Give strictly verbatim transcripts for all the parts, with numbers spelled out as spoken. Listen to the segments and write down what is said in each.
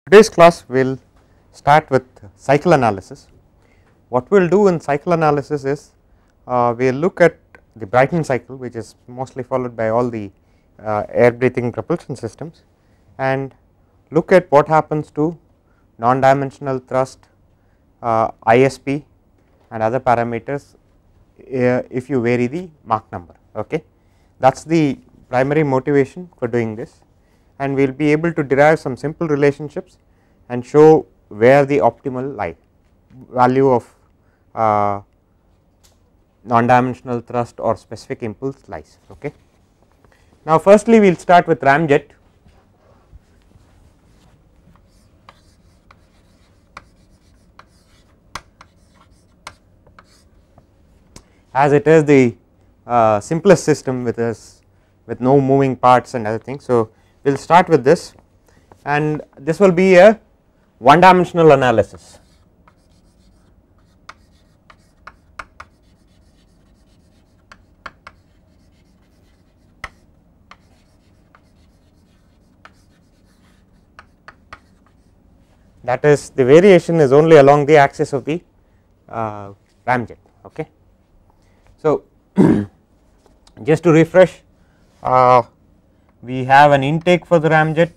Today's class will start with cycle analysis. What we will do in cycle analysis is uh, we will look at the Brayton cycle, which is mostly followed by all the uh, air breathing propulsion systems, and look at what happens to non dimensional thrust, uh, I S P and other parameters uh, if you vary the Mach number. Okay. That is the primary motivation for doing this, and we will be able to derive some simple relationships and show where the optimal lie value of uh, non dimensional thrust or specific impulse lies. Okay. Now, firstly we will start with ramjet. As it is the uh, simplest system with us with no moving parts and other things. So, we will start with this, and this will be a one dimensional analysis. That is, the variation is only along the axis of the uh, ramjet. Okay. So, just to refresh, uh, we have an intake for the ramjet,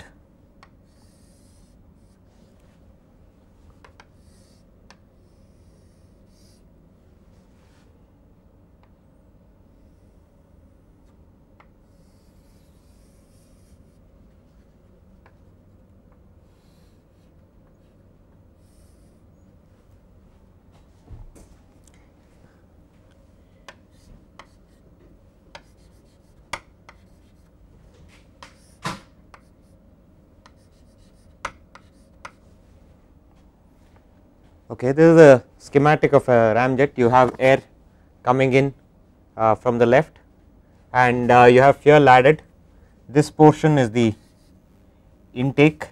okay. This is a schematic of a ramjet. You have air coming in uh, from the left, and uh, you have fuel added. This portion is the intake,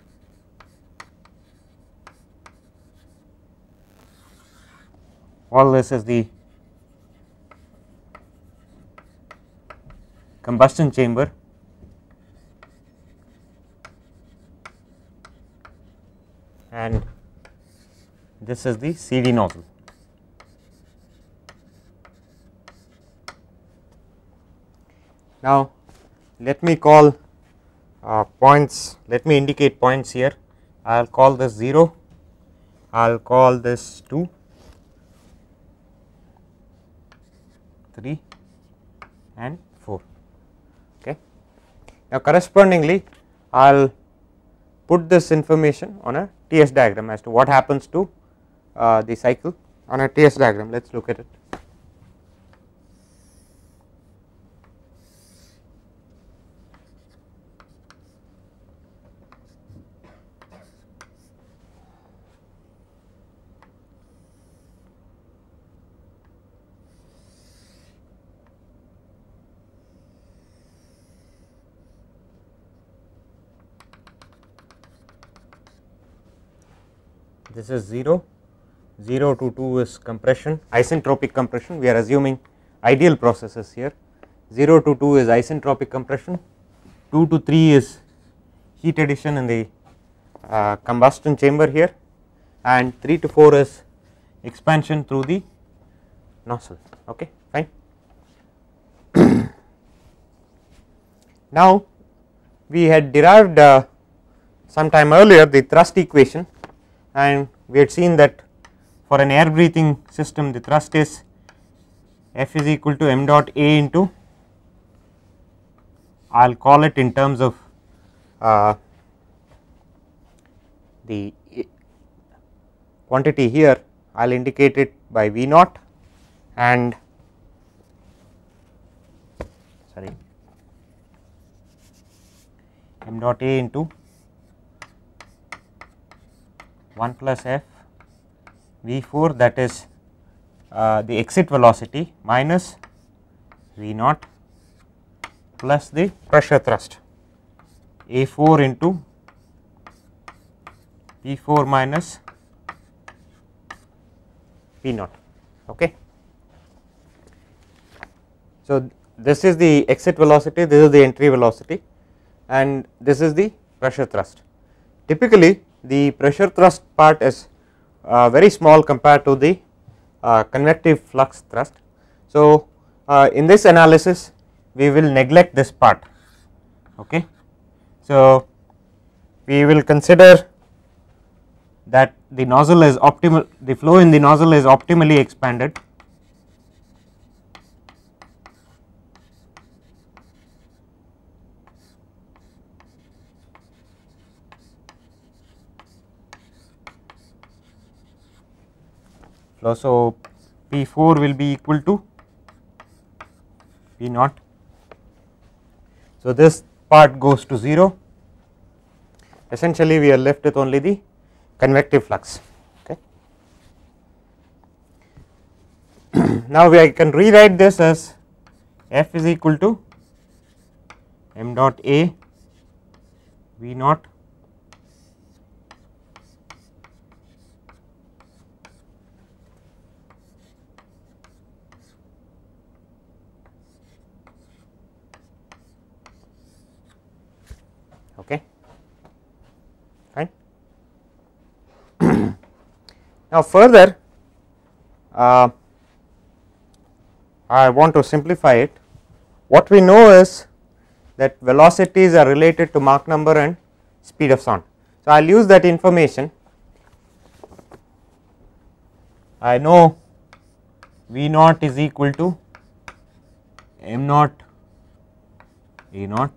all this is the combustion chamber, and this is the C D nozzle. Now, let me call uh, points, let me indicate points here. I will call this zero, I will call this two, three and four. Okay. Now, correspondingly I will put this information on a T S diagram as to what happens to uh, the cycle on a T S diagram. Let us look at it. This is zero, zero to two is compression, isentropic compression. We are assuming ideal processes here. zero to two is isentropic compression, two to three is heat addition in the uh, combustion chamber here, and three to four is expansion through the nozzle. Okay, fine. Now, we had derived uh, some time earlier the thrust equation, and we had seen that for an air breathing system the thrust is F is equal to m dot A into, I will call it in terms of uh, the quantity here, I will indicate it by V naught, and sorry m dot A into one plus F V four, that is uh, the exit velocity, minus V naught plus the pressure thrust A four into P four minus P naught. Okay. So, this is the exit velocity, this is the entry velocity, and this is the pressure thrust. Typically the pressure thrust part is uh, very small compared to the uh, convective flux thrust. So, uh, in this analysis we will neglect this part. Okay. So, we will consider that the nozzle is optimal, the flow in the nozzle is optimally expanded. Flow, so P four will be equal to P naught. So, this part goes to zero. Essentially, we are left with only the convective flux. Okay. Now, we I can rewrite this as F is equal to m dot A V naught okay. Fine. Now, further uh, I want to simplify it. What we know is that velocities are related to Mach number and speed of sound. So, I will use that information. I know V naught is equal to m naught A naught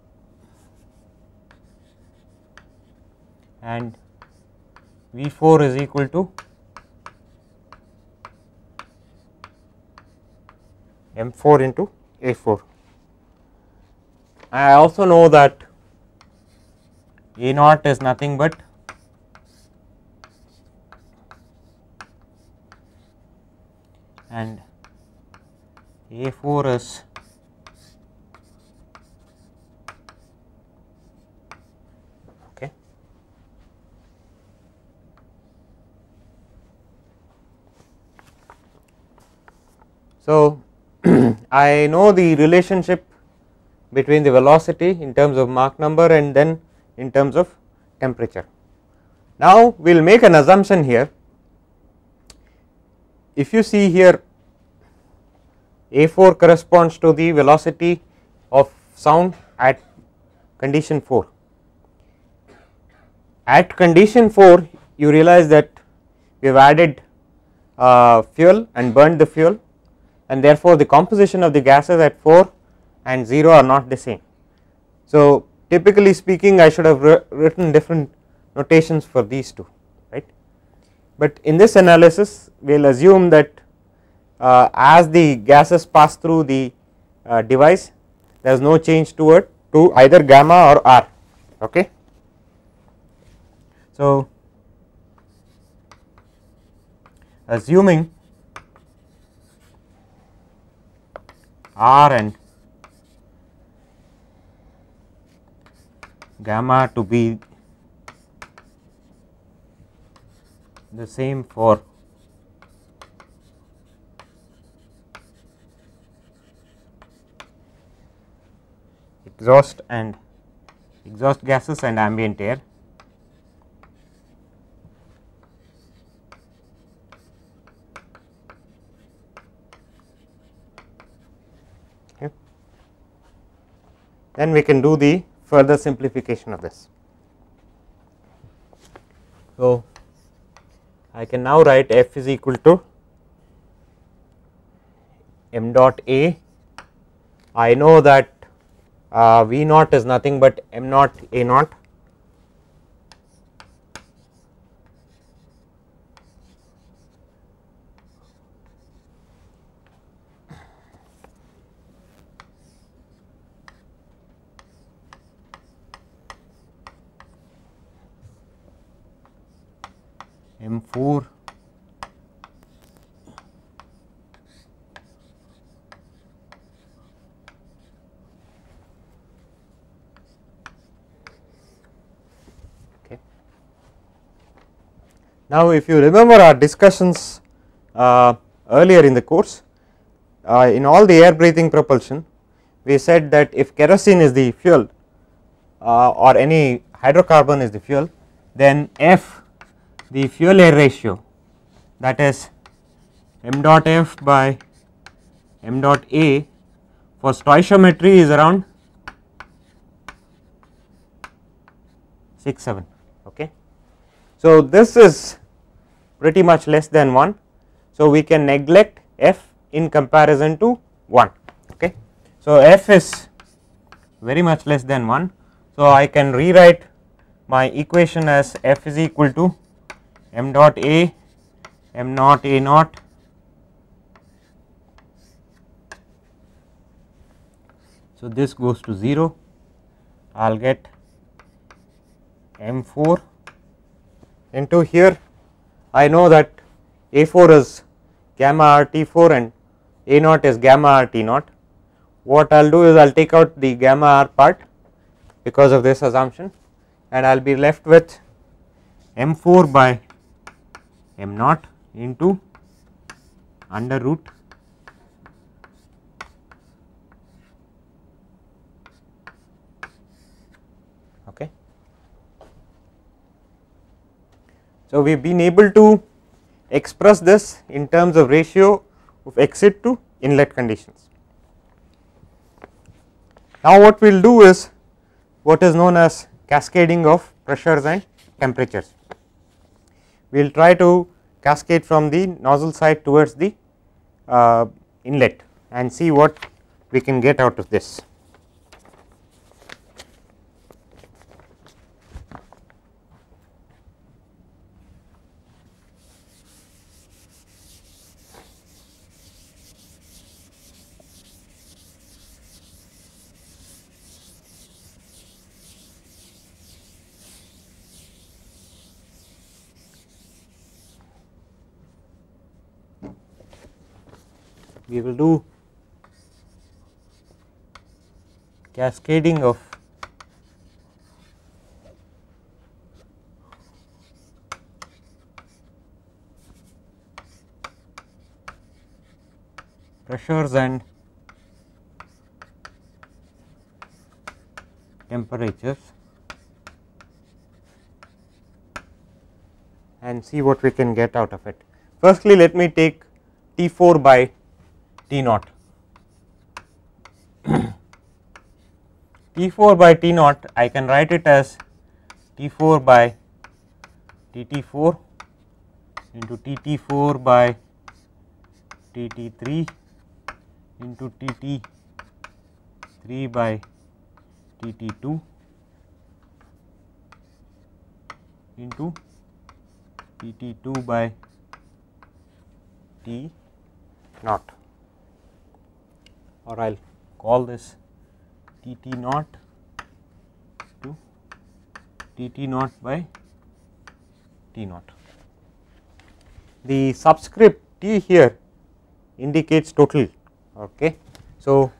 and V four is equal to m four into A four. I also know that A naught is nothing but and A four is okay. So, I know the relationship between the velocity in terms of Mach number and then in terms of temperature. Now, we will make an assumption here. If you see here, A four corresponds to the velocity of sound at condition four. At condition four, you realize that we have added uh, fuel and burned the fuel, and therefore, the composition of the gases at four and zero are not the same. So, typically speaking, I should have written different notations for these two, right. But in this analysis, we will assume that uh, as the gases pass through the uh, device, there is no change to it to either gamma or R. Okay. So, assuming R and gamma to be the same for exhaust and exhaust gases and ambient air. Okay. Then we can do the further simplification of this. So, I can now write F is equal to m dot A. I know that uh, V naught is nothing but m naught A naught m four okay. Now, if you remember our discussions uh, earlier in the course, uh, in all the air breathing propulsion, we said that if kerosene is the fuel uh, or any hydrocarbon is the fuel, then F the fuel air ratio, that is m dot f by m dot a for stoichiometry is around six seven. Okay. So, this is pretty much less than one. So, we can neglect f in comparison to one. Okay. So, f is very much less than one. So, I can rewrite my equation as f is equal to m dot a m naught a naught so this goes to zero. I will get m four into here. I know that a four is gamma r T four and a naught is gamma r T naught. What I will do is I will take out the gamma r part because of this assumption, and I will be left with m four by m naught into under root okay. So, we have been able to express this in terms of ratio of exit to inlet conditions. Now, what we will do is what is known as cascading of pressures and temperatures. We will try to cascade from the nozzle side towards the uh, inlet and see what we can get out of this. We will do cascading of pressures and temperatures and see what we can get out of it. Firstly, let me take T four by T naught. T four by T naught, I can write it as T four by T T four into T T four by T T three into T T three by T T two into T T two by T naught, or I will call this T T naught to T T naught by T naught. The subscript T here indicates total. Okay. So,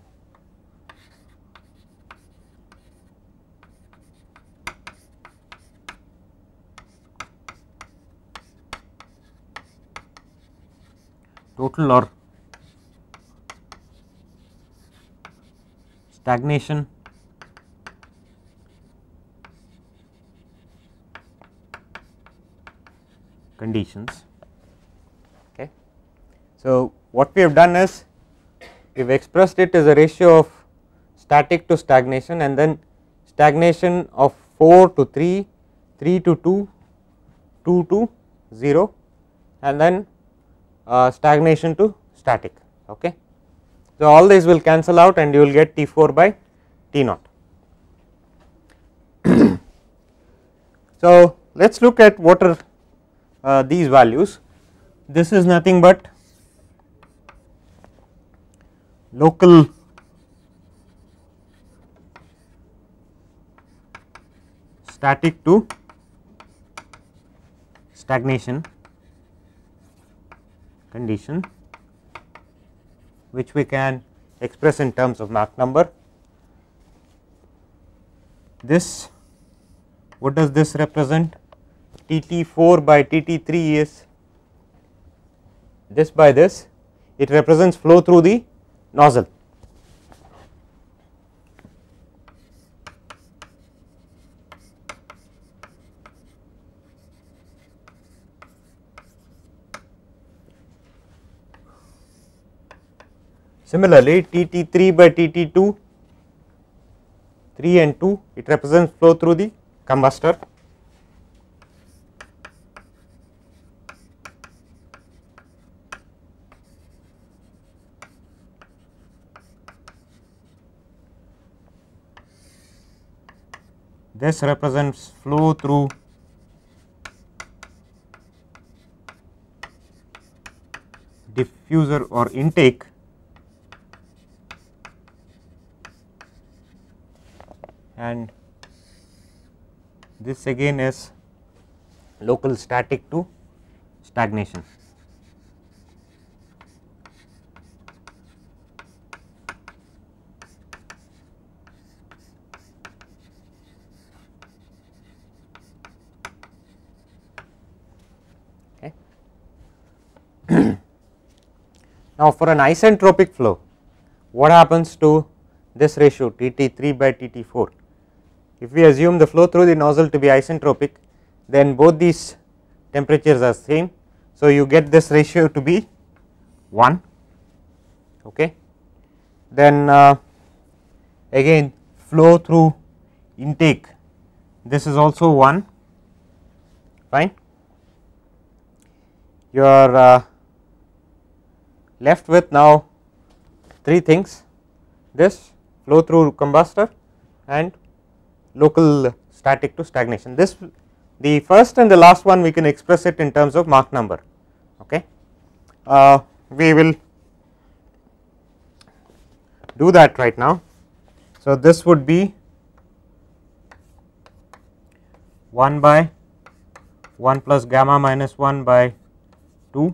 total or stagnation conditions. Okay. So, what we have done is we have expressed it as a ratio of static to stagnation, and then stagnation of four to three, three to two, two to zero, and then uh, stagnation to static. Okay. So, all these will cancel out and you will get T four by T naught. So, let us look at what are uh, these values. This is nothing but local static to stagnation condition, which we can express in terms of Mach number. This, what does this represent? T T four by T T three is this by this, it represents flow through the nozzle. Similarly, T T three by T T two, three and two, it represents flow through the combustor. This represents flow through diffuser or intake, and this again is local static to stagnation. Now, for an isentropic flow, what happens to this ratio T T three by T T four? If we assume the flow through the nozzle to be isentropic, then both these temperatures are same. So, you get this ratio to be one. Okay. Then uh, again flow through intake, this is also one, fine. You are uh, left with now three things: this flow through combustor and local static to stagnation. This, the first and the last one, we can express it in terms of Mach number. Okay. Uh, we will do that right now. So, this would be one by one plus gamma minus one by two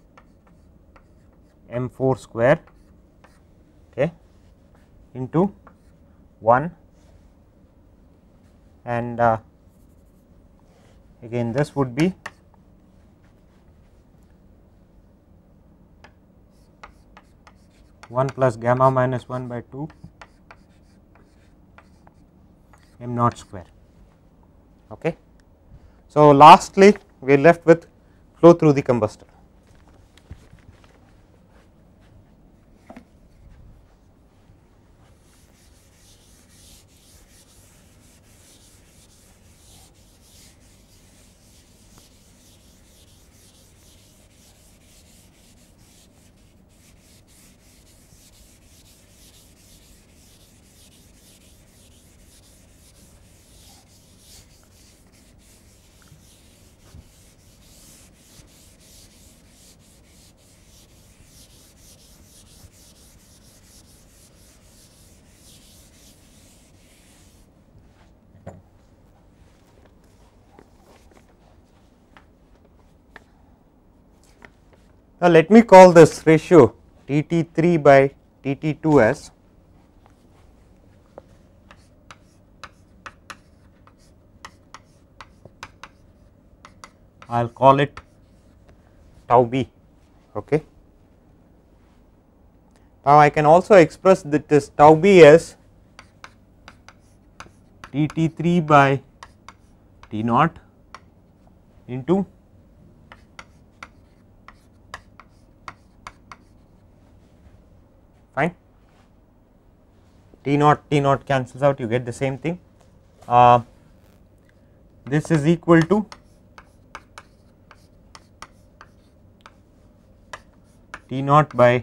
m four square, okay, into one, and uh, again this would be one plus gamma minus one by two m naught square. Okay. So, lastly we are left with flow through the combustor. Now, let me call this ratio T T three by T T two as I will call it tau b. Okay. Now, I can also express that this tau b as T T three by T naught into fine, T naught T naught cancels out, you get the same thing. Uh, this is equal to T naught by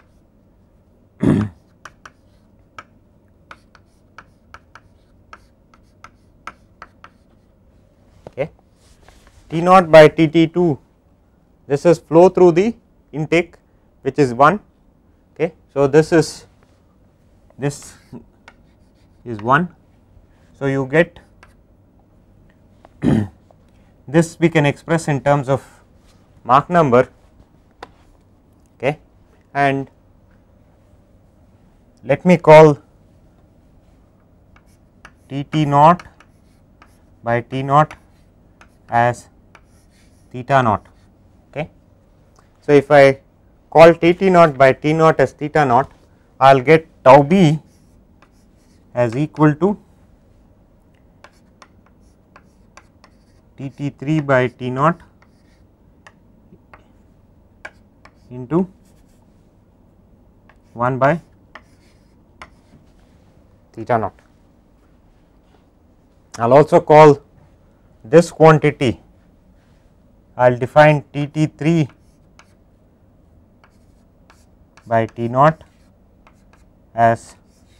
okay, T naught by T T two, this is flow through the intake which is one. Okay. So, this is this is one. So, you get this we can express in terms of Mach number, okay, and let me call T T naught by T naught as theta naught. Okay. So, if I call T T naught by T naught as theta naught, I will get tau b as equal to T T three by T naught into one by theta naught. I will also call this quantity, I will define T T three by T naught as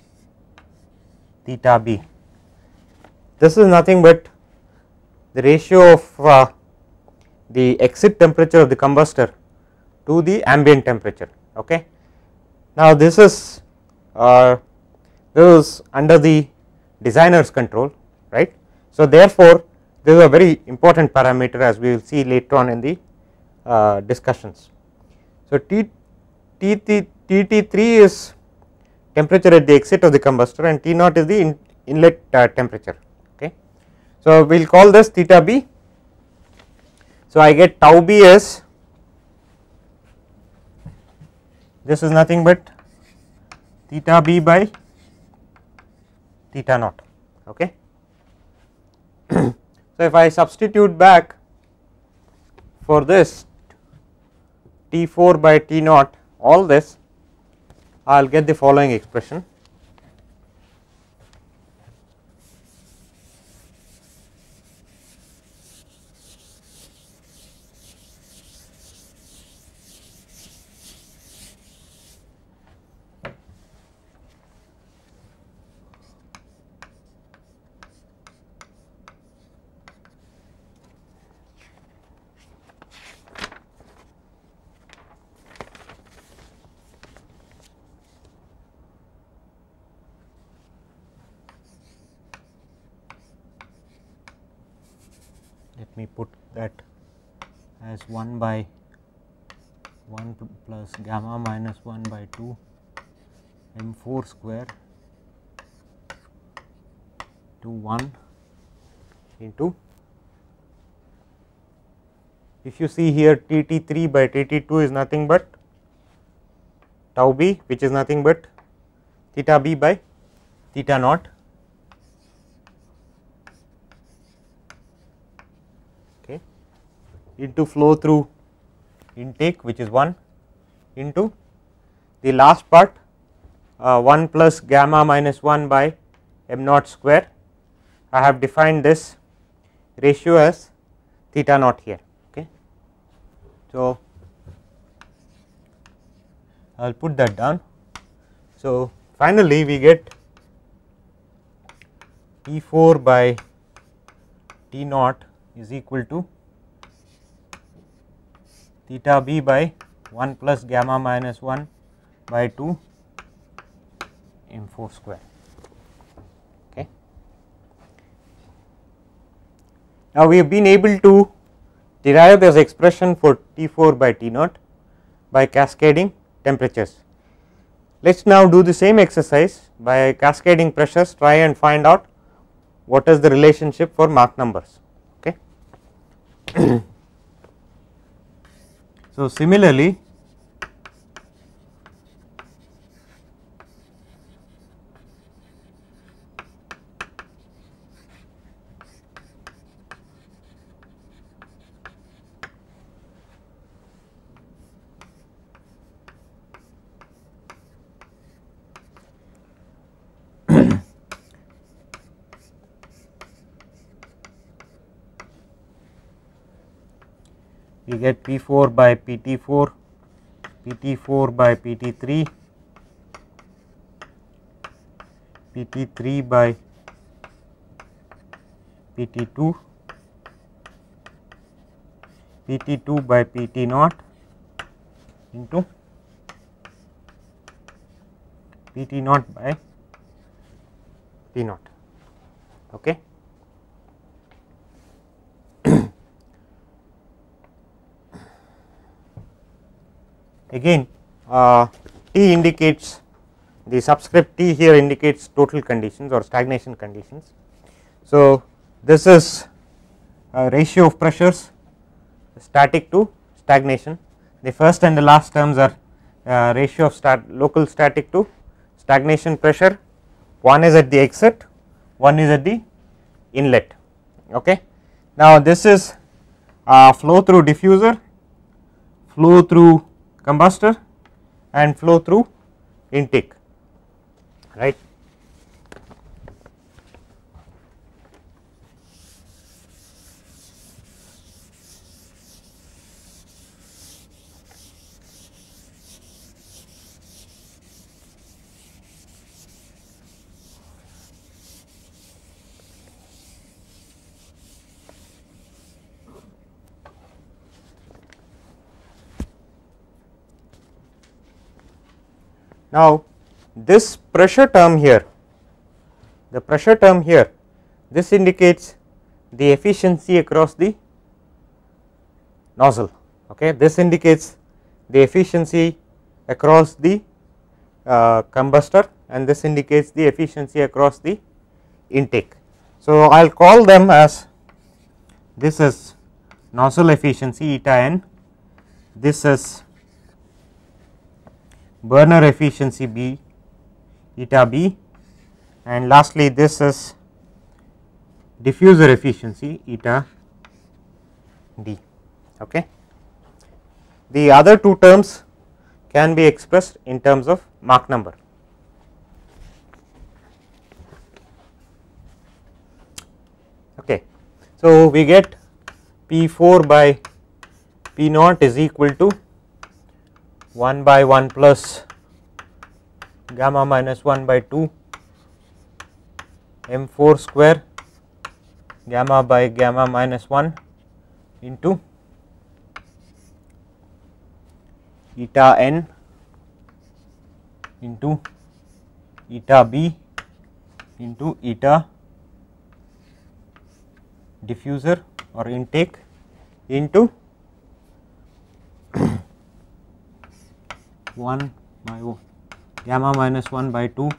theta b. This is nothing but the ratio of uh, the exit temperature of the combustor to the ambient temperature. Okay. Now, this is uh, this is under the designer's control, right. So, therefore, this is a very important parameter, as we will see later on in the uh, discussions. So, T T T three is temperature at the exit of the combustor and T naught is the in, inlet uh, temperature. Okay. So, we will call this theta b. So, I get tau b as, this is nothing but theta b by theta naught. Okay. So, if I substitute back for this T four by T naught, all this, I will get the following expression. Let me put that as one by one plus gamma minus one by two m four square to one into, if you see here T T three by T T two is nothing but tau b, which is nothing but theta b by theta naught. Into flow through intake, which is one, into the last part uh, one plus gamma minus one by m naught square. I have defined this ratio as theta naught here. Okay. So, I will put that down. So, finally, we get T four by T naught is equal to theta b by one plus gamma minus one by two m four square. Okay. Now, we have been able to derive this expression for T four by T naught by cascading temperatures. Let us now do the same exercise by cascading pressures, try and find out what is the relationship for Mach numbers. Okay. So, similarly, we get P four by P T four, P T four by P T three, P T three by P T two, P T two by P T naught into P T naught by P naught. Okay. Again, uh, T indicates, the subscript T here indicates total conditions or stagnation conditions. So, this is a ratio of pressures static to stagnation. The first and the last terms are uh, ratio of stat local static to stagnation pressure. One is at the exit, one is at the inlet. Okay. Now, this is uh, flow through diffuser, flow through combustor and flow through intake, right. Now, this pressure term here, the pressure term here, this indicates the efficiency across the nozzle. Okay. This indicates the efficiency across the uh, combustor, and this indicates the efficiency across the intake. So, I will call them as, this is nozzle efficiency eta n, this is burner efficiency B eta B, and lastly this is diffuser efficiency eta D. Okay. The other two terms can be expressed in terms of Mach number. Okay. So, we get P four by P naught is equal to one by one plus gamma minus one by two m four square gamma by gamma minus one into eta n into eta b into eta diffuser or intake into one by gamma minus one by two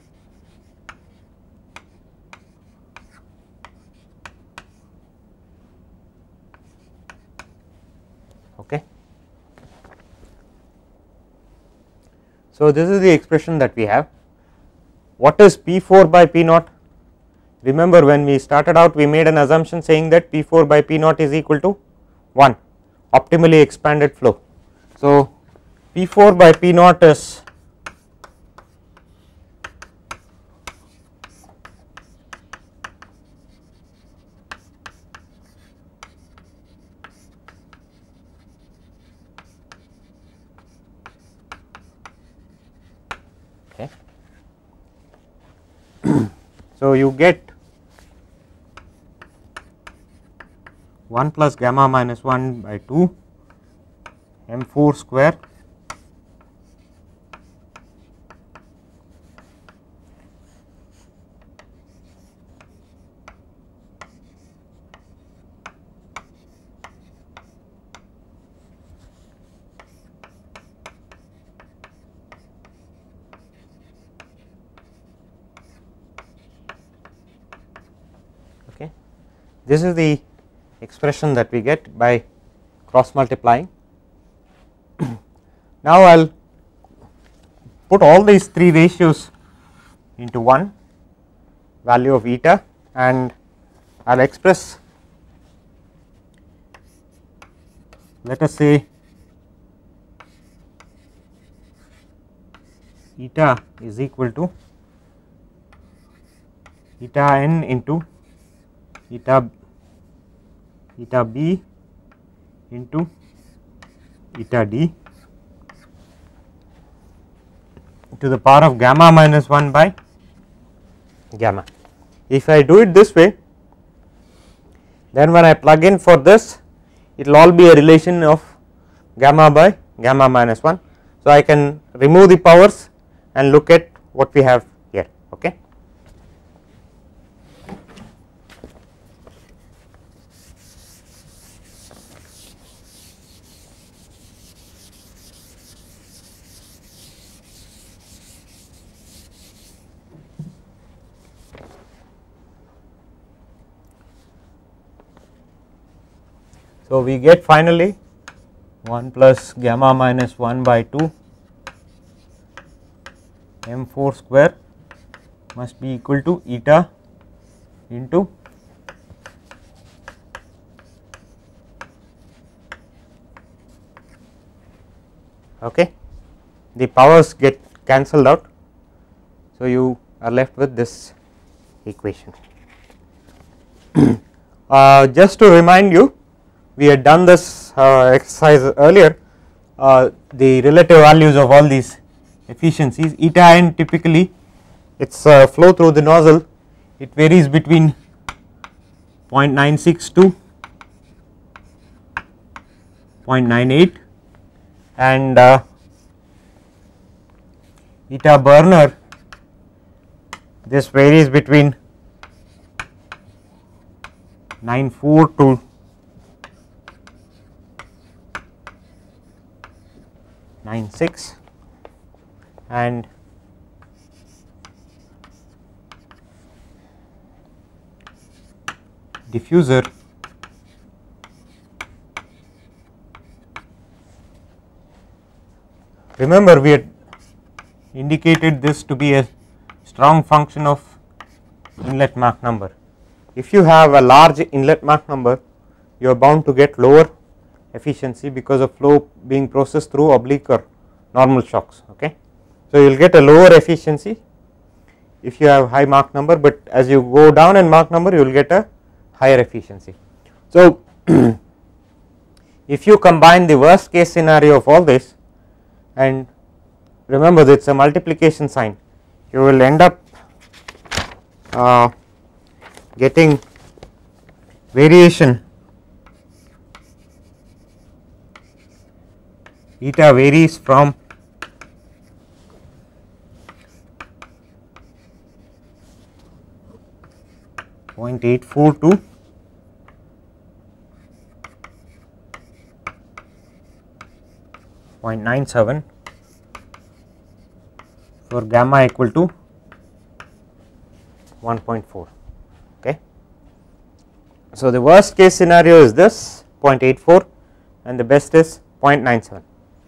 okay. So, this is the expression that we have. What is P four by P naught? Remember, when we started out, we made an assumption saying that P four by P naught is equal to one, optimally expanded flow. So, P four by P naught is okay. So, you get one plus gamma minus one by two m four square okay. This is the expression that we get by cross multiplying. Now, I will put all these three ratios into one value of eta, and I will express, let us say eta is equal to eta n into eta eta b into eta d to the power of gamma minus one by gamma. If I do it this way, then when I plug in for this, it will all be a relation of gamma by gamma minus one. So, I can remove the powers and look at what we have here. Okay. So, we get finally one plus gamma minus one by two m four square must be equal to eta into okay. The powers get cancelled out. So, you are left with this equation. uh, just to remind you, we had done this uh, exercise earlier, uh, the relative values of all these efficiencies. Eta n typically its uh, flow through the nozzle, it varies between zero point nine six to zero point nine eight, and uh, eta burner, this varies between nine four to nine six, and diffuser remember we had indicated this to be a strong function of inlet Mach number. If you have a large inlet Mach number, you are bound to get lower efficiency because of flow being processed through oblique or normal shocks. Okay. So, you will get a lower efficiency if you have high Mach number, but as you go down in Mach number you will get a higher efficiency. So, if you combine the worst case scenario of all this, and remember that it is a multiplication sign, you will end up uh, getting variation, eta varies from zero point eight four to zero point nine seven for gamma equal to one point four. Okay. So, the worst case scenario is this zero point eight four and the best is zero point nine seven.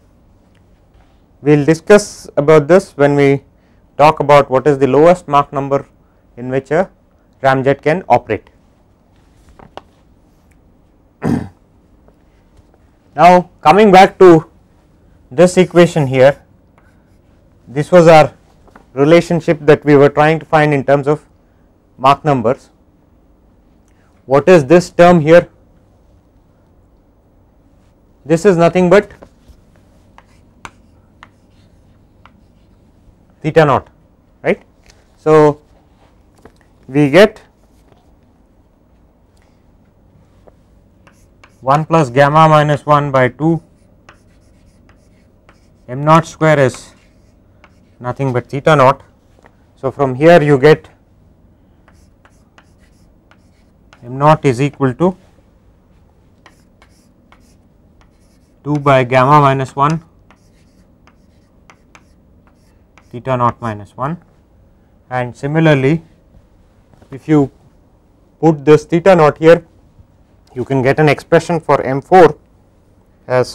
We will discuss about this when we talk about what is the lowest Mach number in which a ramjet can operate. Now, coming back to this equation here, this was our relationship that we were trying to find in terms of Mach numbers. What is this term here? This is nothing but theta naught, right. So, we get one plus gamma minus one by two, m naught square is nothing but theta naught. So, from here you get m naught is equal to two by gamma minus one theta naught minus one, and similarly if you put this theta naught here, you can get an expression for m four as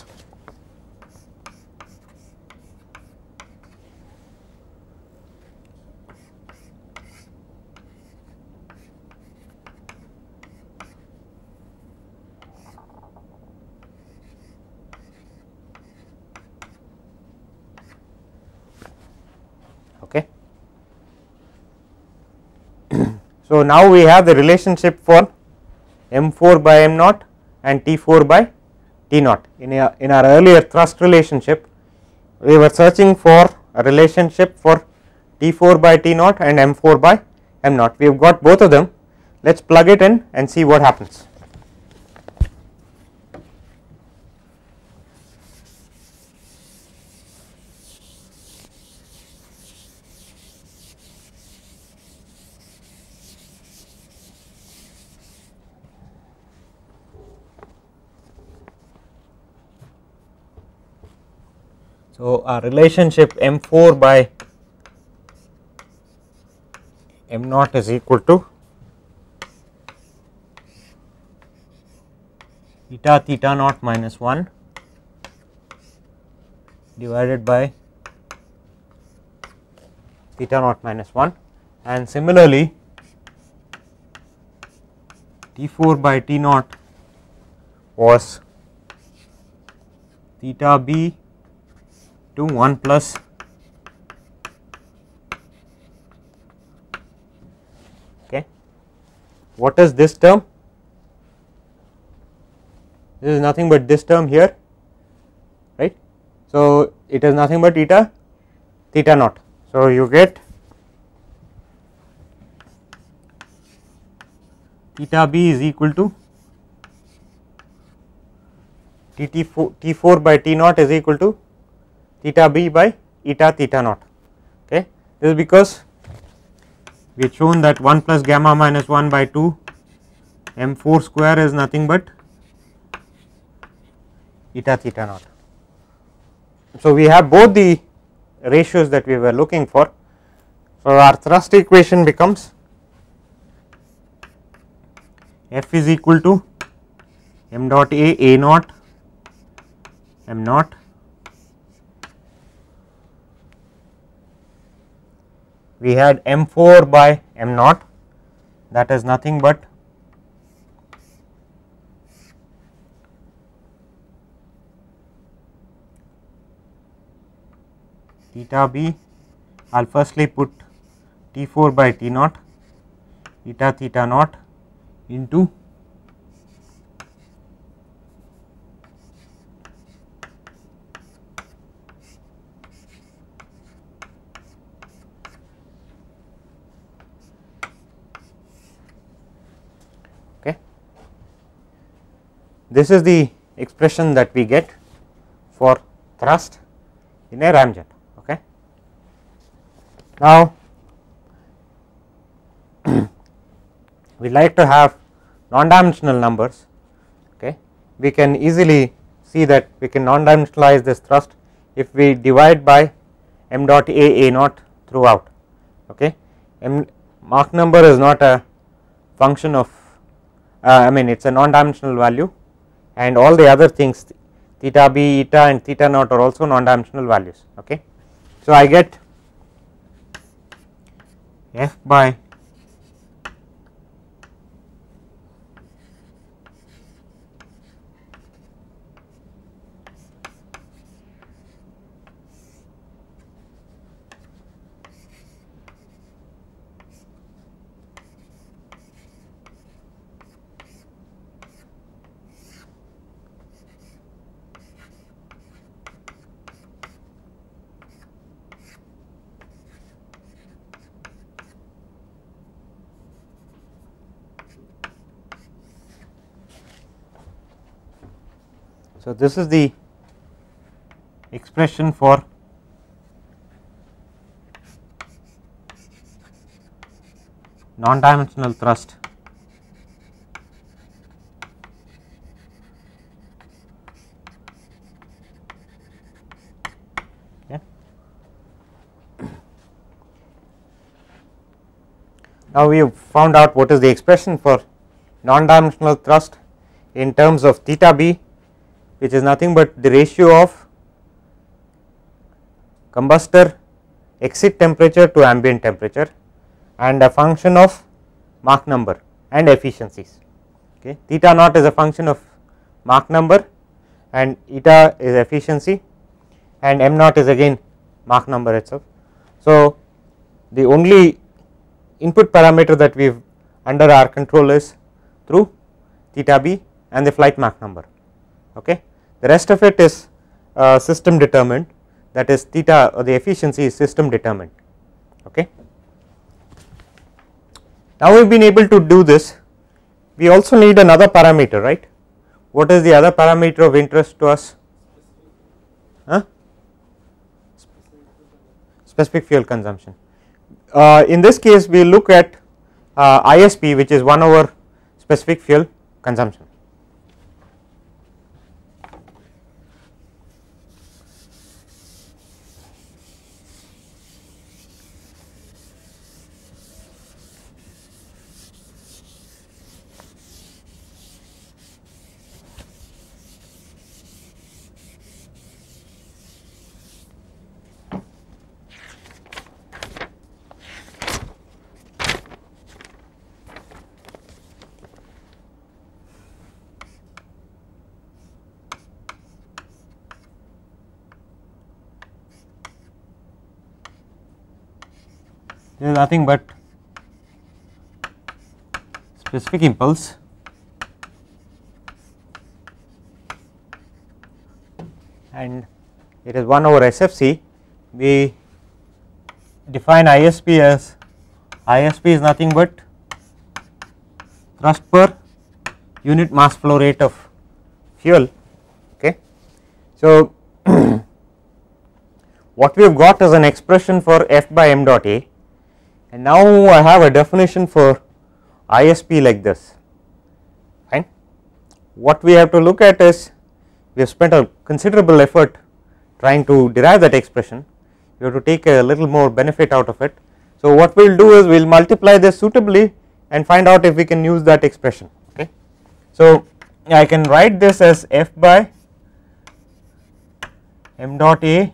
okay. So, now we have the relationship for m four by m naught and T four by T naught. In, a, in our earlier thrust relationship, we were searching for a relationship for T four by T naught and m four by m naught. We have got both of them. Let us plug it in and see what happens. So, our relationship m four by m naught is equal to eta theta naught minus one divided by theta naught minus one, and similarly T four by T naught was theta b to one plus what is this term? This is nothing but this term here, right. So, it is nothing but eta theta naught. So, you get theta b is equal to T T four, T four by T naught is equal to theta b by eta theta naught. Okay. This is because we have shown that one plus gamma minus one by two m four square is nothing but eta theta naught. So, we have both the ratios that we were looking for. So, our thrust equation becomes F is equal to m dot a a naught m naught we had m four by m naught, that is nothing but theta b. I will firstly put T four by T naught eta theta naught into okay. This is the expression that we get for thrust in a ramjet. Okay. Now, we like to have non-dimensional numbers. Okay. We can easily see that we can non-dimensionalize this thrust if we divide by m dot a a naught throughout. Okay. M Mach number is not a function of uh, I mean it is a non-dimensional value, and all the other things theta b, eta and theta naught are also non-dimensional values. Okay. So, I get f by so this is the expression for non-dimensional thrust okay. Now, we have found out what is the expression for non-dimensional thrust in terms of theta b, which is nothing but the ratio of combustor exit temperature to ambient temperature and a function of Mach number and efficiencies. Okay. Theta naught is a function of Mach number and eta is efficiency, and m naught is again Mach number itself. So, the only input parameter that we have under our control is through theta b and the flight Mach number. Okay. The rest of it is uh, system determined, that is theta or the efficiency is system determined. Okay. Now, we have been able to do this. We also need another parameter, right. What is the other parameter of interest to us? Huh? Specific fuel consumption. Uh, in this case, we look at uh, I S P, which is one over specific fuel consumption. This is nothing but specific impulse and it is one over S F C. We define I S P as I S P is nothing but thrust per unit mass flow rate of fuel. Okay. So, what we have got is an expression for F by m dot A, and now I have a definition for I S P like this. Fine. What we have to look at is we have spent a considerable effort trying to derive that expression. You have to take a little more benefit out of it. So, what we will do is we will multiply this suitably and find out if we can use that expression. Okay. So, I can write this as F by m dot A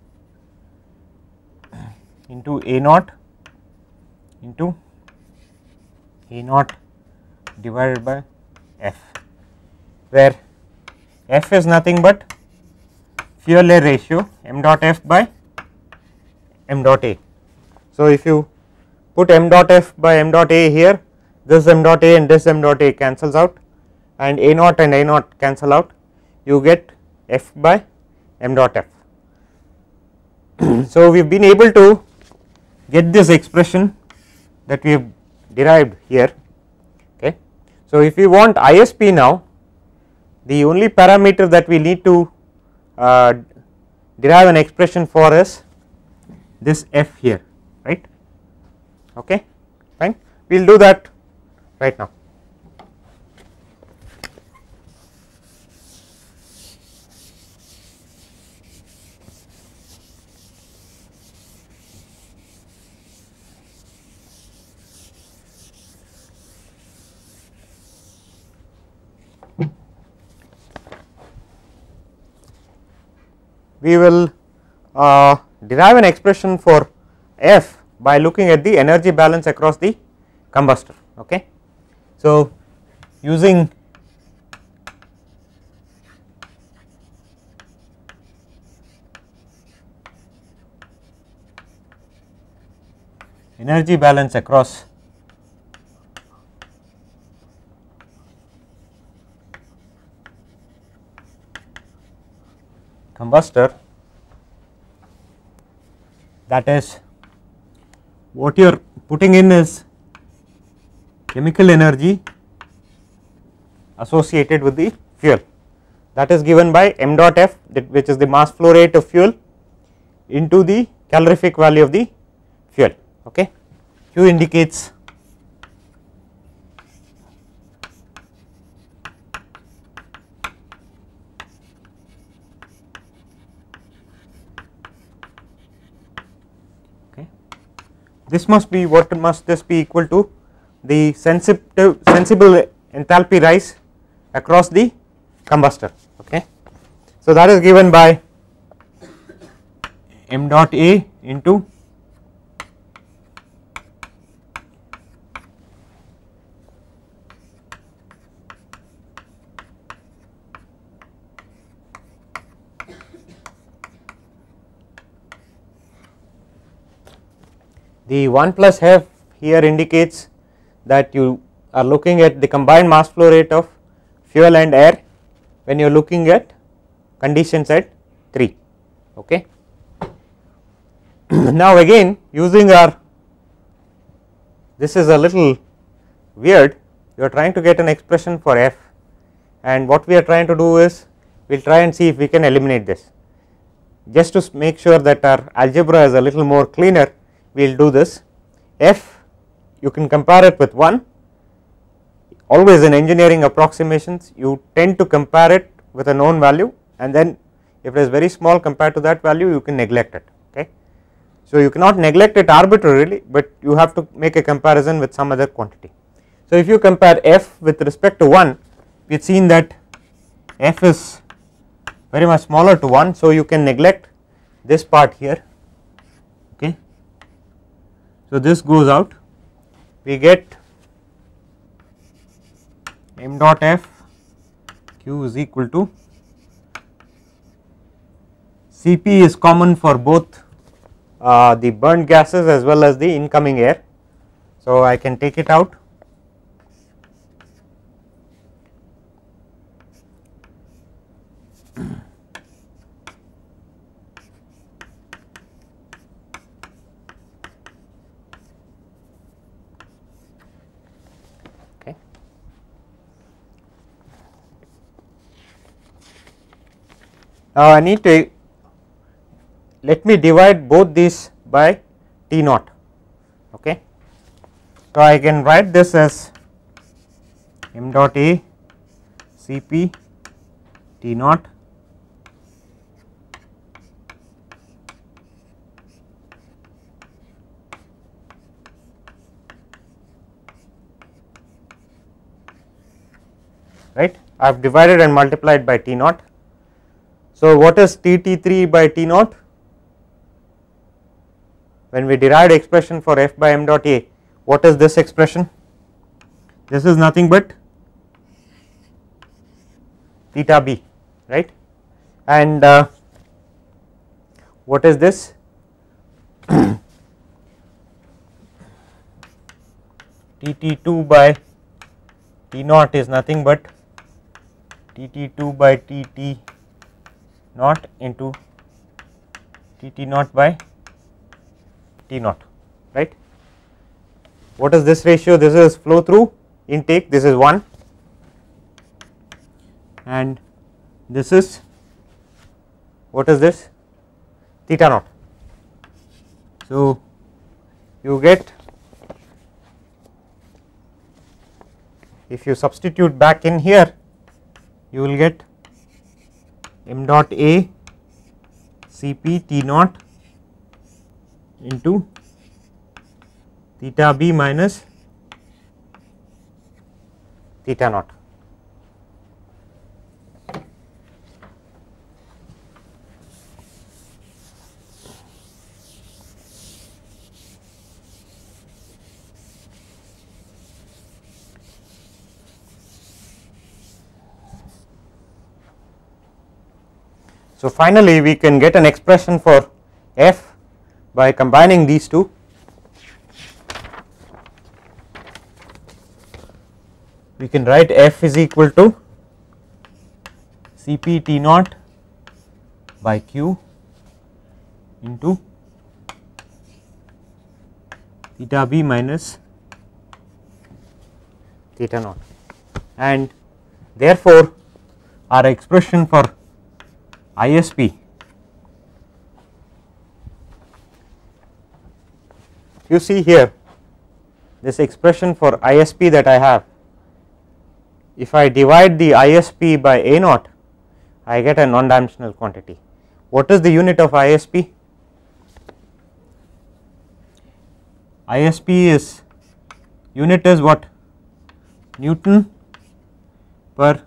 into A naught into A naught divided by F, where F is nothing but fuel air ratio m dot F by m dot A. So, if you put m dot F by m dot A here, this m dot A and this m dot A cancels out and A naught and A naught cancel out, you get F by m dot F. So, we have been able to get this expression that we have derived here. Okay. So, if we want I S P now, the only parameter that we need to uh, derive an expression for is this F here, right. Okay, fine. We will do that right now. We will uh, derive an expression for F by looking at the energy balance across the combustor. Okay. So, using energy balance across combustor, that is what you are putting in is chemical energy associated with the fuel, that is given by m dot F, that which is the mass flow rate of fuel into the calorific value of the fuel. Okay. Q indicates this must be, what must this be equal to, the sensitive sensible enthalpy rise across the combustor. Okay. So, that is given by m dot A into the one plus F here indicates that you are looking at the combined mass flow rate of fuel and air when you are looking at conditions at three. Okay. Now, again using our, this is a little weird, you are trying to get an expression for F, and what we are trying to do is we will try and see if we can eliminate this. Just to make sure that our algebra is a little more cleaner, we will do this. F, you can compare it with one. Always in engineering approximations you tend to compare it with a known value, and then if it is very small compared to that value you can neglect it. Okay. So, you cannot neglect it arbitrarily, but you have to make a comparison with some other quantity. So, if you compare F with respect to one, we have seen that F is very much smaller to one. So, you can neglect this part here. Okay. So, this goes out, we get m dot F Q is equal to C P is common for both uh, the burnt gases as well as the incoming air. So, I can take it out, Okay. Now I need to let me divide both these by T naught. Okay. So I can write this as m dot A C P T naught right. I have divided and multiplied by T naught. So what is T T three by T naught? When we derived expression for f by m dot A, what is this expression? This is nothing but theta b, right, and uh, what is this? T T two by T naught is nothing but T T two by T T naught into T T naught by T naught, right. What is this ratio? This is flow through intake, this is one, and this is, what is this? Theta naught. So you get, if you substitute back in here, you will get m dot A C P T naught into theta b minus theta naught. So finally we can get an expression for f by combining these two. We can write f is equal to C P T naught by Q into theta b minus theta naught, and therefore our expression for I S P, you see here this expression for I S P that I have, if I divide the I S P by A naught, I get a non-dimensional quantity. What is the unit of I S P? I S P is, unit is what? Newton per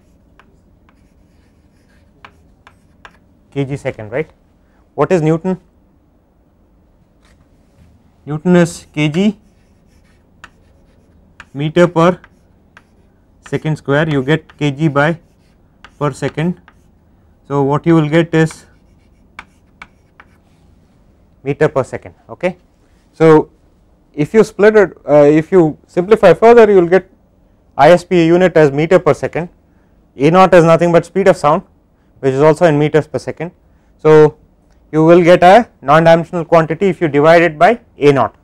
kg second, right. What is Newton? Newton is kg meter per second square, you get kg by per second. So what you will get is meter per second. Okay. So if you split it, uh, if you simplify further, you will get I S P unit as meter per second. A naught is nothing but speed of sound, which is also in meters per second. So you will get a non-dimensional quantity if you divide it by A naught.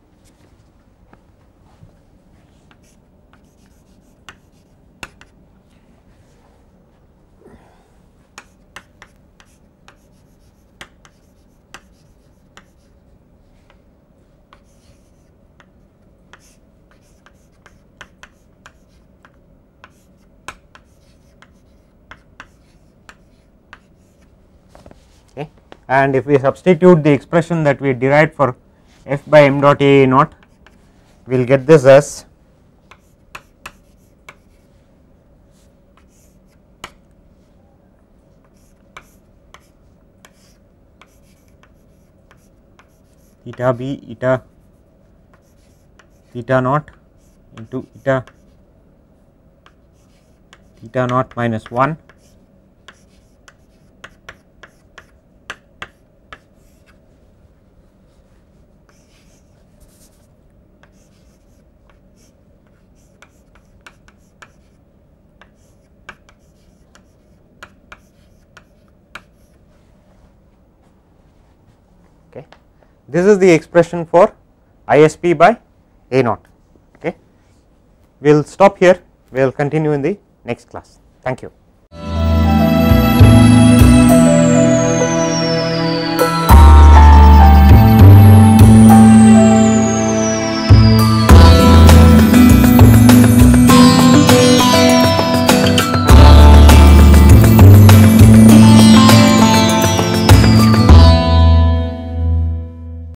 And if we substitute the expression that we derived for f by m dot A naught, we will get this as theta b eta theta naught into eta theta naught minus one this is the expression for I S P by A naught. Okay. We will stop here, we will continue in the next class. Thank you.